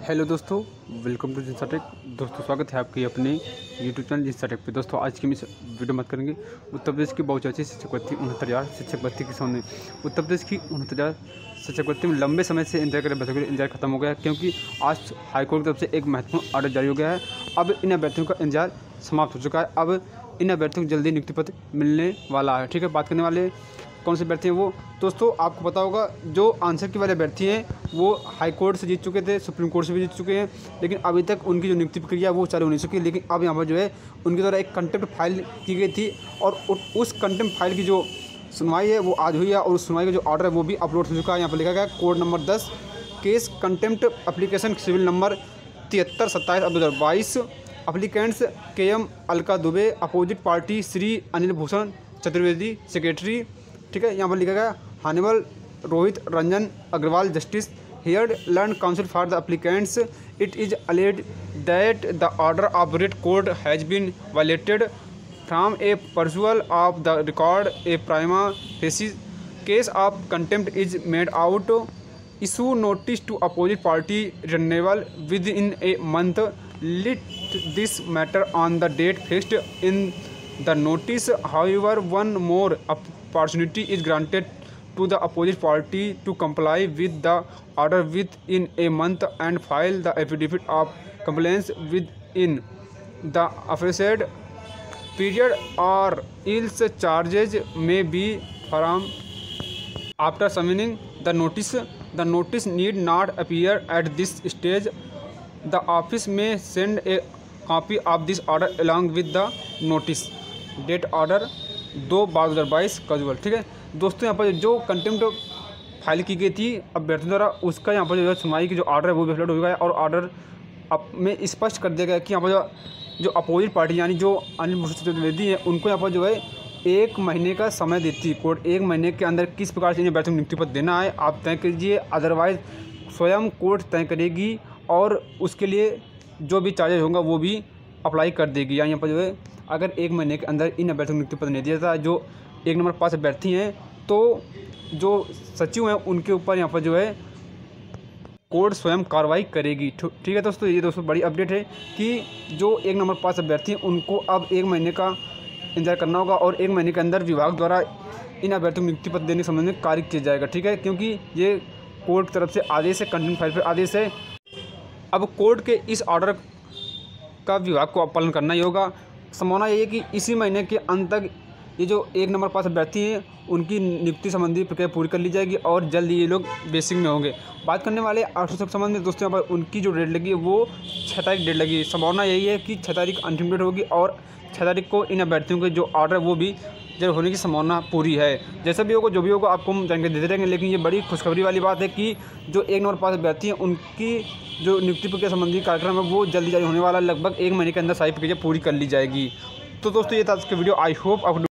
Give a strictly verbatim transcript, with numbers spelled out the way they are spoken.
Hello दोस्तों, welcome to जिंसा take. दोस्तों स्वागत है आपकी अपने यूट्यूब चैनल जिंसा टेक पे। दोस्तों आज की हम इस वीडियो में बात करेंगे उत्तर प्रदेश की बहुचर्चित शिक्षक भर्ती उनहत्तर हज़ार शिक्षक भर्ती के सामने। उत्तर प्रदेश की उनहत्तर हज़ार शिक्षक भर्ती में लंबे समय से इंतजार कर अभ्यर्थियों का इंतजार खत्म हो गया है, क्योंकि आज हाईकोर्ट की तरफ से एक महत्वपूर्ण आर्डर जारी हो गया है। अब इन अभ्यर्थियों का इंतजार समाप्त हो चुका है। अब इन अभ्यर्थियों को जल्दी नियुक्ति पत्र मिलने वाला है। ठीक है, बात करने वाले कौन से अभ्यर्थी हैं वो दोस्तों आपको पता होगा। जो आंसर की वाले अभ्यर्थी हैं वो हाई कोर्ट से जीत चुके थे, सुप्रीम कोर्ट से भी जीत चुके हैं, लेकिन अभी तक उनकी जो नियुक्ति प्रक्रिया वो चालू नहीं चुकी। लेकिन अब यहाँ पर जो है उनके द्वारा एक कंटेम्प्ट फाइल की गई थी और उस कंटेम्प्ट फाइल की जो सुनवाई है वो आज हुई है और उस सुनवाई का जो ऑर्डर है वो भी अपलोड हो चुका है। यहाँ पर लिखा गया है कोड नंबर दस, case contempt application civil number तिहत्तर सत्ताईस अब दो हज़ार बाईस। अप्लीकेंट्स के M Alka Dubey, opposite party Shri Anil Bhushan Chaturvedi, secretary. ठीक है, यहाँ पर लिखा गया hon'ble Rohit Ranjan Agarwal justice heard learn counsel for the applicants. It is alleged that the order of writ court has been violated from a perusal of the record a prima facie case of contempt is made out. Issue notice to opposite party returnable within a month. List this matter on the date fixed in the notice. However, one more opportunity is granted to the opposite party to comply with the order within a month and file the affidavit of compliance within the aforesaid period, or else charges may be from after submitting the notice. The notice need not appear at this stage. The office may send a copy of this order along with the notice. Date order दो बारह दो हज़ार बाईस casual. ठीक है दोस्तों, यहाँ पर जो कंटेम्प्ट फाइल की गई थी अभ्यर्थी द्वारा उसका यहाँ पर जो है सुनवाई की जो ऑर्डर है वो भी अपलोड हो गया है और ऑर्डर अब में स्पष्ट कर दिया गया कि यहाँ पर जो, जो अपोजिट पार्टी यानी जो अनिल भूषण चतुर्वेदी है उनको यहाँ पर जो है एक महीने का समय देती है कोर्ट। एक महीने के अंदर किस प्रकार से इन अभ्यर्थियों को नियुक्ति पत्र देना है आप तय कीजिए, अदरवाइज स्वयं कोर्ट तय करेगी और उसके लिए जो भी चार्जेज होगा वो भी अप्लाई कर देगी। यानी यहाँ पर जो है अगर एक महीने के अंदर इन अभ्यर्थियों को नियुक्ति पत्र नहीं दिया जाता जो एक नंबर पास अभ्यर्थी हैं तो जो सचिव हैं उनके ऊपर यहाँ पर जो है कोर्ट स्वयं कार्रवाई करेगी। ठीक है दोस्तों, ये दोस्तों बड़ी अपडेट है कि जो एक नंबर पास अभ्यर्थी हैं उनको अब एक महीने का इंतजार करना होगा और एक महीने के अंदर विभाग द्वारा इन अभ्यर्थियों को नियुक्ति पत्र देने के संबंध में कार्य किया जाएगा। ठीक है, क्योंकि ये कोर्ट की तरफ से आदेश है, कंटेम्प्ट फाइल पर आदेश है। अब कोर्ट के इस ऑर्डर का विभाग को पालन करना ही होगा। संभावना यही है कि इसी महीने के अंत तक ये जो एक नंबर पास अभ्यर्थी हैं उनकी नियुक्ति संबंधी प्रक्रिया पूरी कर ली जाएगी और जल्द ही ये लोग बेसिक में होंगे। बात करने वाले आठ सौ के संबंध में दोस्तों यहाँ पर उनकी जो डेट लगी है वो छः तारीख डेट लगी है। संभावना यही है कि छः तारीख अंतिम डेट होगी और छः तारीख को इन अभ्यर्थियों के जो ऑर्डर वो भी जल्द होने की संभावना पूरी है। जैसा भी होगा जो भी होगा आपको हम जानकारी देते रहेंगे। लेकिन ये बड़ी खुशखबरी वाली बात है कि जो एक नंबर पास अभ्यर्थी हैं उनकी जो नियुक्ति प्रक्रिया संबंधी कार्यक्रम है वो जल्दी जारी होने वाला, लगभग एक महीने के अंदर सारी प्रक्रिया पूरी कर ली जाएगी। तो दोस्तों ये था आज की वीडियो। आई होप आपको